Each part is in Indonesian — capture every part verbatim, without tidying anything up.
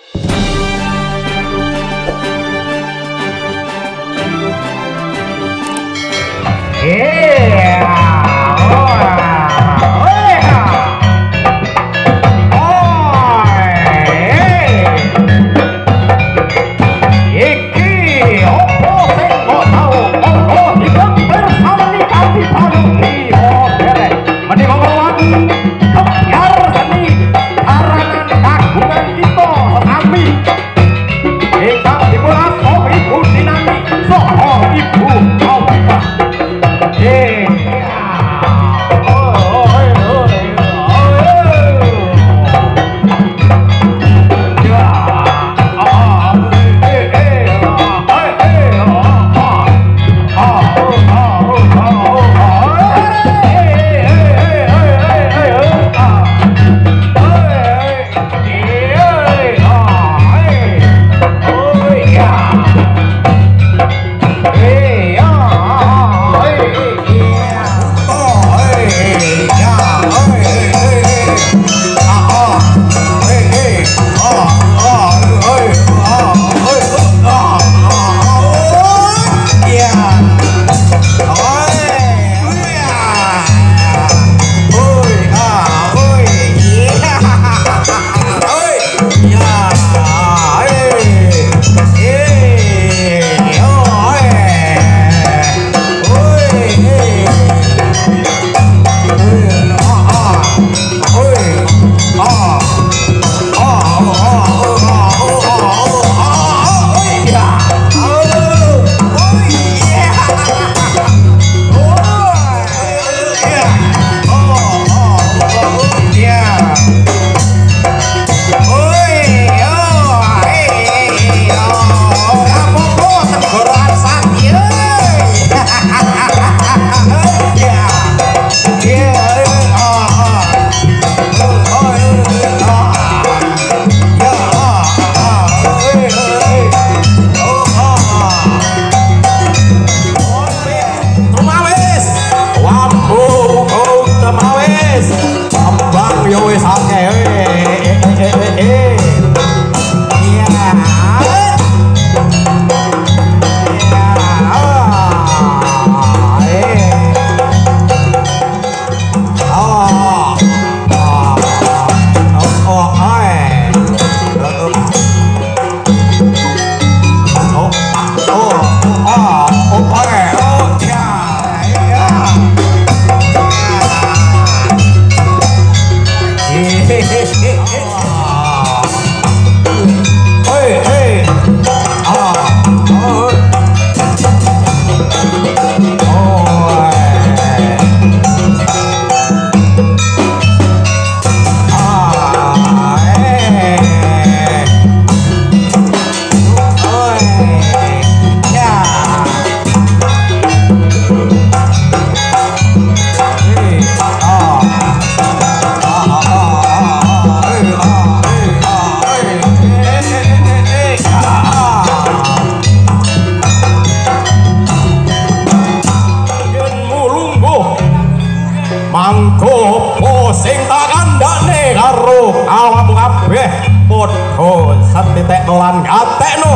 satitek lan gatekno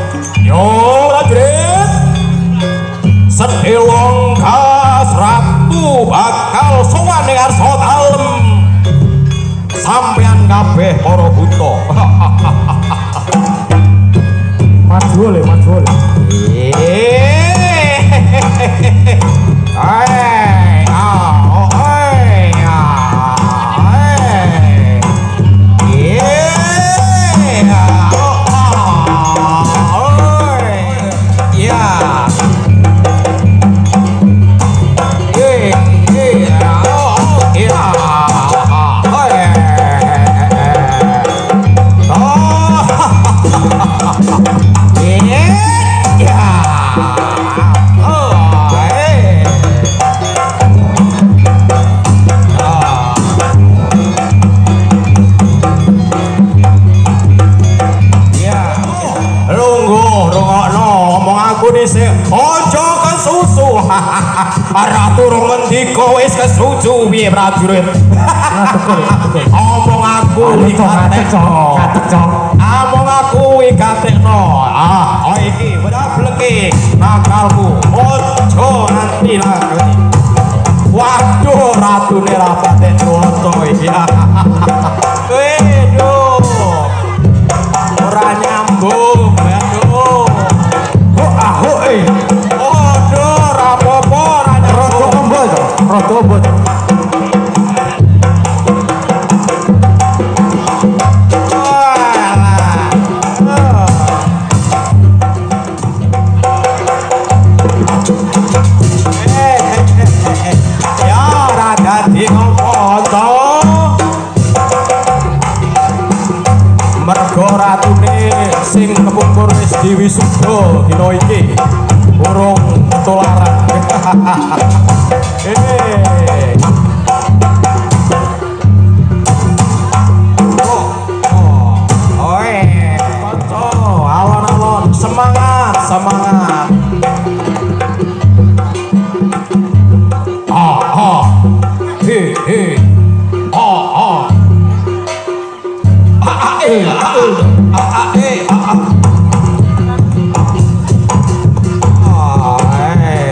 yo prajurit sedhelong kas ratu bakal sowan ning arsa dalem sampeyan kabeh para buta maju le maju le eh ah oh eh ojo kesusu ratu ngendika wis kesusu piye prajurit omong aku iki katek cok among brableke nakalmu ojo nanti lagi. Waduh ratune rapaten woto ya. Waduh ora nyambung aduh. Oh aho eh. Waduh rapopo ora nyambung. Rada ombot. Mergo ratune sing kepungkur wis diwisuda dina iki urung ketularan. Eh. Oh, oh. Oe, kanca, alon-alon semangat, semangat. Ah, ah. He, he. Ah, ah. Eh, ah, ah, eh, ah, ah. Ah, eh.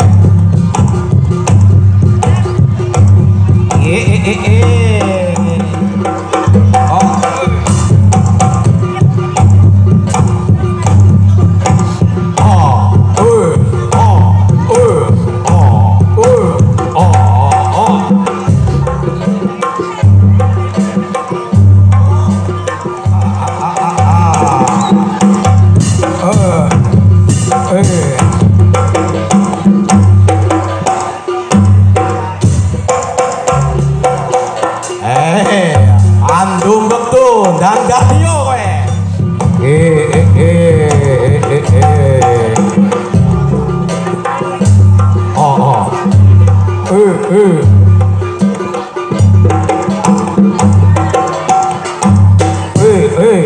Eh, eh, eh, eh. Oh. Ah, eh, ah, eh, ah, eh, ah, ah. Eh, andung betul dan dahyo kowe. Eh, eh, eh, eh, eh. Oh, oh. Eh, eh. Eh, eh.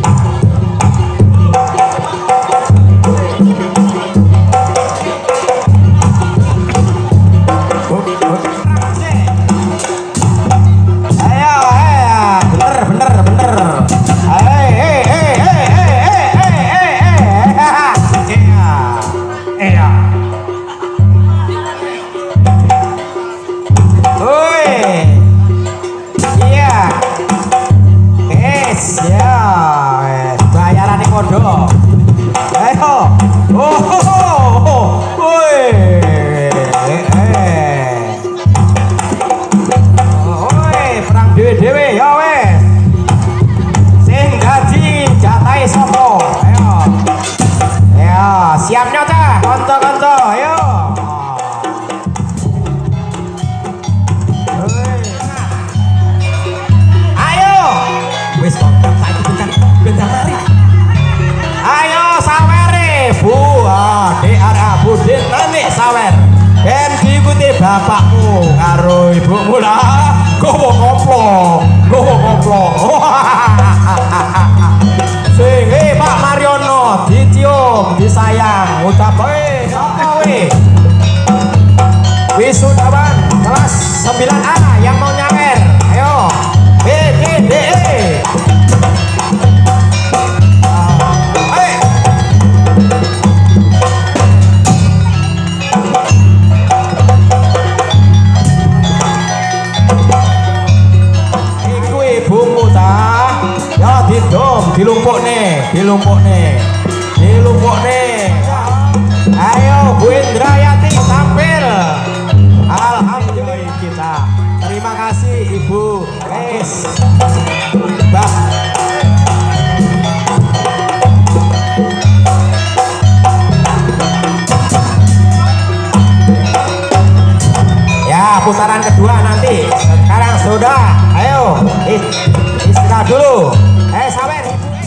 Dewe ya wes sing gaji jatahe sapa ayo ya siap nyota kanca-kanca ayo ayo wis kontak saiki bentar bentar mari ayo sawere bu ah D R A Budin nanik sawer ben diikuti bapakmu karo ibumu lah gowo koplo, gowo koplo. Sing eh Pak Mariono dicium, disayang, ucap we, apa we? Wisudawan kelas sembilan A yang mau nyawer. Ayo. B D D E. Ya didom, dilumpukne, dilumpukne, dilumpukne. Ayo Bu Indrayati tampil. Alhamdulillah kita. Terima kasih Ibu. Guys. Bang. Ya putaran kedua nanti. Sekarang sudah. Ayo istirahat dulu. Eh sawer.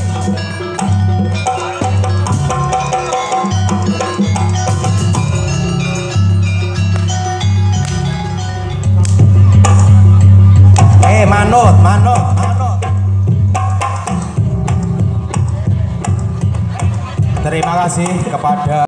Eh manut, manut, manut. Terima kasih kepada